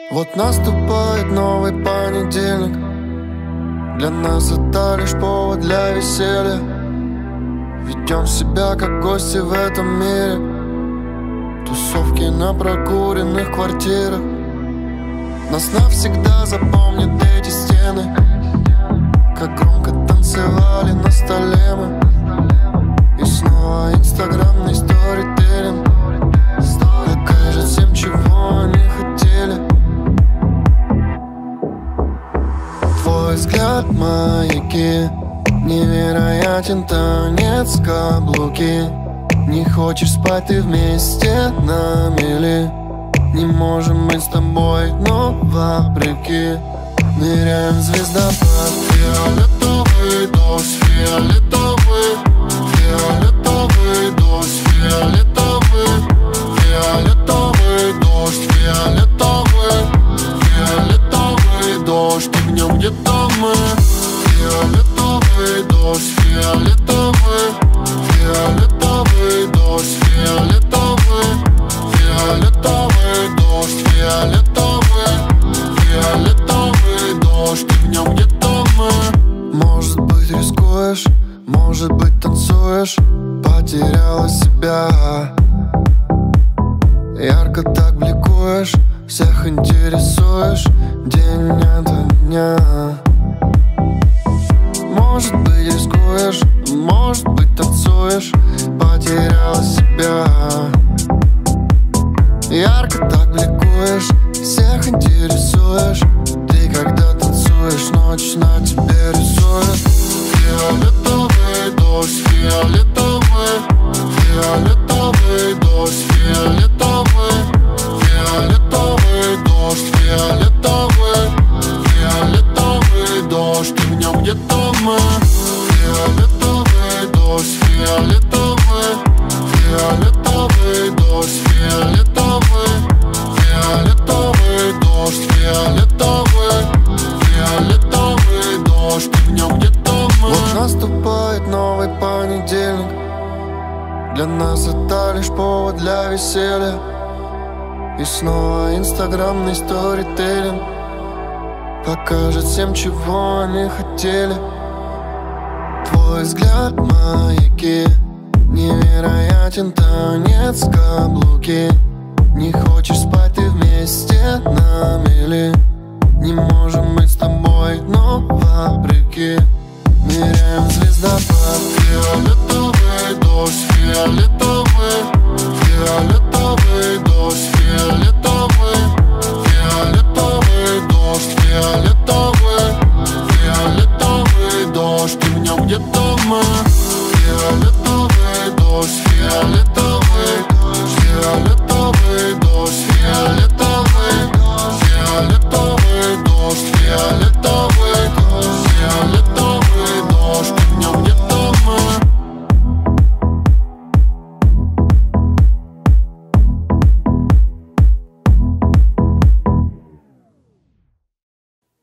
Вот наступает новый понедельник. Для нас это лишь повод для веселья. Ведем себя как гости в этом мире. Тусовки на прокуренных квартирах. Нас навсегда запомнят эти стены. Как громко танцевали на столе мы. И снова инстаграмный сторителлинг покажет всем, чего они хотели. Твой взгляд — маяки, невероятен танец каблуки. Не хочешь спать ты вместе на мели. Не можем быть с тобой, но вопреки ныряем в звездопад. Фиолетовый дождь, фиолетовый, фиолетовый дождь, фиолетовый, фиолетовый дождь, фиолетовый, фиолетовый дождь. И в нем где-то мы. Фиолетовый дождь, фиолетовый, фиолетовый дождь, фиолетовый, фиолетовый дождь, фиолетовый, фиолетовый дождь. И в нем где-то мы. Может быть, рискуешь, может быть, танцуешь. Потеряла себя. Ярко так бликуешь, всех интересуешь день ото дня. Может быть, рискуешь, может быть, танцуешь. Потеряла себя. Ярко так бликуешь, всех интересуешь. Ты когда танцуешь, ночь на тебе рисует. Фиолетовый дождь, фиолетовый, фиолетовый дождь, фиолетовый, фиолетовый дождь, фиолетовый, фиолетовый дождь. И в нем где-то мы. Фиолетовый дождь, фиолетовый, фиолетовый дождь, фиолетовый, фиолетовый дождь, фиолетовый, фиолетовый дождь. И в нем где-то мы. Вот наступает новый понедельник. Для нас это лишь повод для веселья. И снова инстаграмный сторителлинг покажет всем, чего они хотели. Твой взгляд — маяки, невероятен танец каблуки. Не хочешь спать ты вместе на мели. Не можем быть с тобой, но вопреки ныряем в звездопад. Фиолетовый дождь, фиолетовый, фиолетовый дождь, фиолетовый, фиолетовый дождь, фиолетовый, фиолетовый дождь. И в нем где-то мы. Фиолетовый дождь, фиолетовый, фиолетовый дождь, фиолетовый.